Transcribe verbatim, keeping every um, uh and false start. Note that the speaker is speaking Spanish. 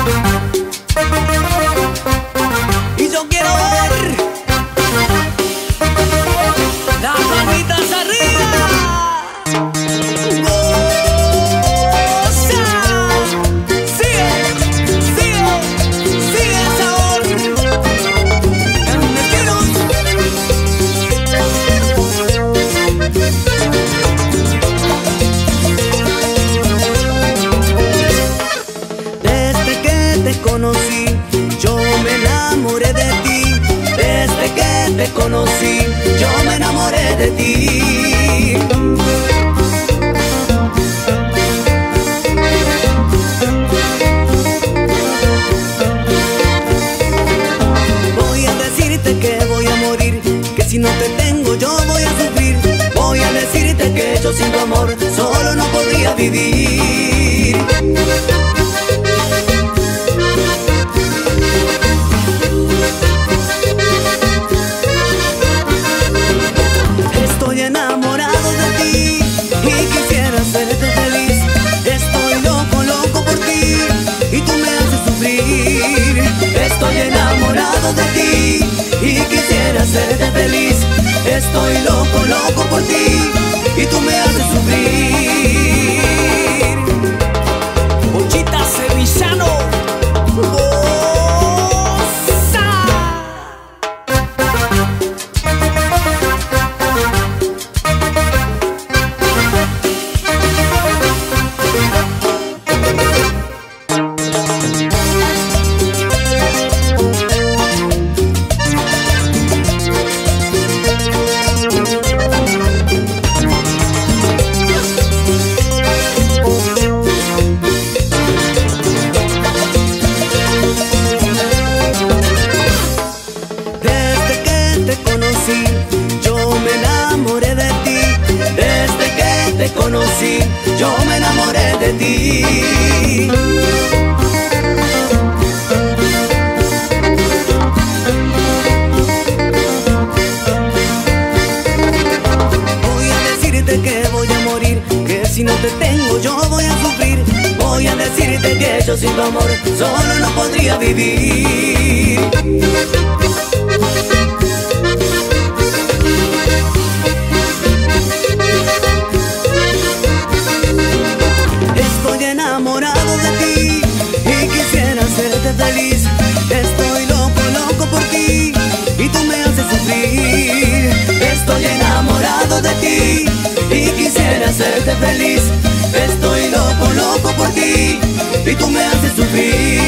Y yo quiero ver las palmitas arriba. ¡Goza! Sigue, sigue, sigue el sabor. Carneteros. Desde que te conocí, yo me enamoré de ti. Desde que te conocí, yo me enamoré de ti. Voy a decirte que voy a morir, que si no te tengo yo voy a sufrir. Voy a decirte que yo sin tu amor solo no podría vivir. Estoy enamorado de ti y quisiera hacerte feliz. Estoy loco, loco por ti y tú me haces sufrir. Estoy enamorado de ti y quisiera hacerte feliz. Estoy loco, loco por ti y tú me haces sufrir. Pochita Sevillano. Yo me enamoré de ti. Desde que te conocí, yo me enamoré de ti. Voy a decirte que voy a morir, que si no te tengo yo voy a sufrir. Voy a decirte que yo sin tu amor solo no podría vivir. Estoy enamorado de ti y quisiera hacerte feliz. Estoy loco, loco por ti y tú me haces sufrir. Estoy enamorado de ti y quisiera hacerte feliz. Estoy loco, loco por ti y tú me haces sufrir.